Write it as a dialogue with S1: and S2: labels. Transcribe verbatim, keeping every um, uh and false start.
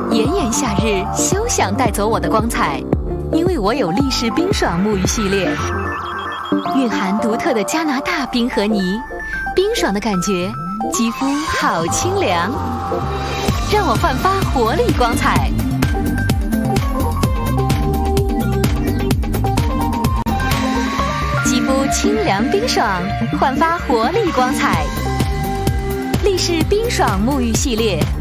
S1: 炎炎夏日，休想带走我的光彩，因为我有力士冰爽沐浴系列，蕴含独特的加拿大冰和泥，冰爽的感觉，肌肤好清凉，让我焕发活力光彩。肌肤清凉冰爽，焕发活力光彩。力士冰爽沐浴系列。